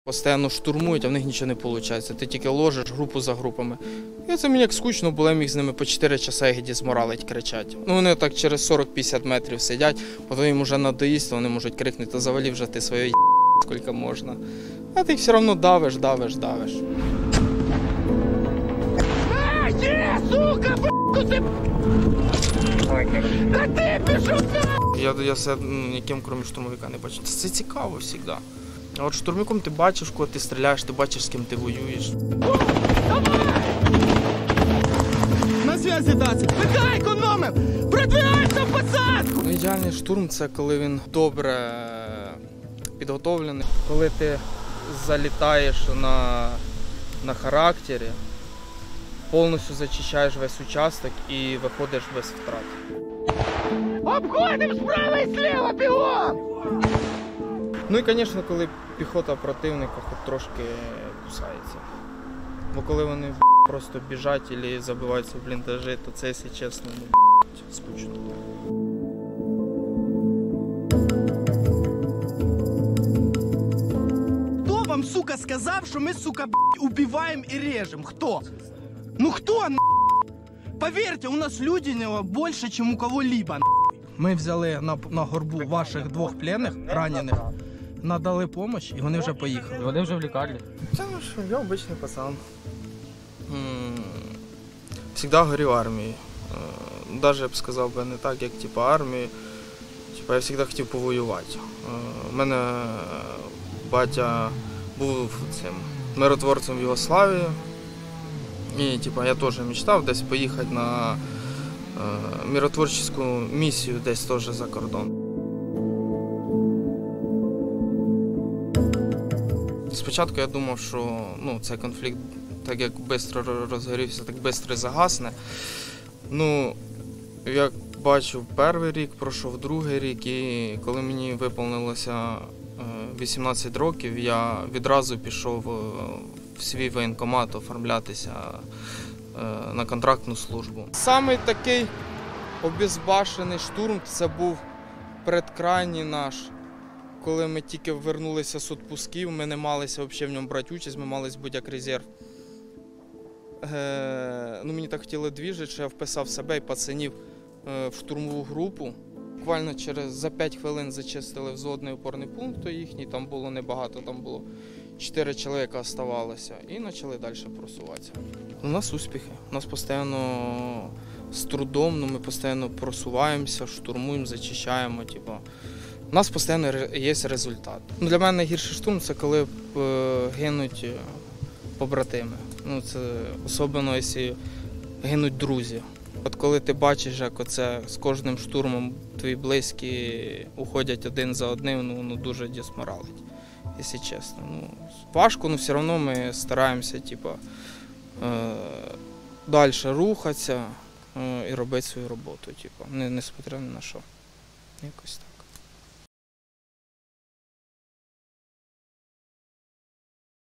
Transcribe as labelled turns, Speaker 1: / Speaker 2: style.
Speaker 1: Постійно штурмують, а в них нічого не виходить. Ти тільки ложиш групу за групами. І це мені як скучно було, я міг з ними по 4 часа їх дізморалить, кричать. Ну вони так через 40-50 метрів сидять, потім їм вже надоїсть, вони можуть крикнути: завали вже ти своє скільки можна. А ти їх все одно давиш.
Speaker 2: Сука, ти... Та ти пішов!
Speaker 1: Я себе ніким, крім штурмовика, не бачу. Це цікаво завжди. А от штурмовиком ти бачиш, коли ти стріляєш, ти бачиш, з ким ти воюєш.
Speaker 2: На зв'язі, Дацик! ПК економив! Продвигайся на посадку!
Speaker 1: Ідеальний штурм – це коли він добре підготовлений. Коли ти залітаєш на характері, повністю зачищаєш весь участок і виходиш без втрат.
Speaker 2: Обходимо справа і зліва, бігом!
Speaker 1: Ну і, звісно, коли піхота противника хоч трошки кусається. Бо коли вони просто біжать або забиваються в бліндажі, то це, якщо чесно, скучно.
Speaker 2: Хто вам, сука, сказав, що ми, сука, убиваємо і режемо? Хто? Ну хто, Повірте, у нас людяного більше, ніж у кого-либо. Ми взяли на горбу ваших 2 пленних, ранених, надали допомогу і вони вже поїхали.
Speaker 3: Вони вже в лікарні.
Speaker 1: Це я обичний пацан. Завжди горів армією. Навіть я б сказав би не так, як армії. Я завжди хотів повоювати. У мене батя був цим миротворцем в Югославії. І я теж мечтав десь поїхати на миротворчу місію десь теж за кордон. Спочатку я думав, що цей конфлікт так як швидко розгорівся, так швидко загасне. Як бачу, перший рік, пройшов другий рік, і коли мені виповнилося 18 років, я відразу пішов в свій воєнкомат оформлятися на контрактну службу. Самий такий обезбашений штурм – це був предкрайній наш. Коли ми тільки вернулися з відпусків, ми не малися взагалі в ньому брати участь, ми малися бути як резерв. Мені так хотіли двіжити, що я вписав себе і пацанів в штурмову групу. Буквально за 5 хвилин зачистили взводний опорний пункт їхній, там було небагато, там було 4 чоловіка залишилося і почали далі просуватися. У нас успіхи, у нас постійно з трудом, ми постійно просуваємося, штурмуємо, зачищаємо. У нас постійно є результат. Для мене найгірший штурм – це коли гинуть побратими. Це особливо, якщо гинуть друзі. От коли ти бачиш, як з кожним штурмом твої близькі уходять один за одним, воно дуже дезморалить, якщо чесно. Важко, але все одно ми стараємося далі рухатися і робити свою роботу, несмотря ні на що. Якось так.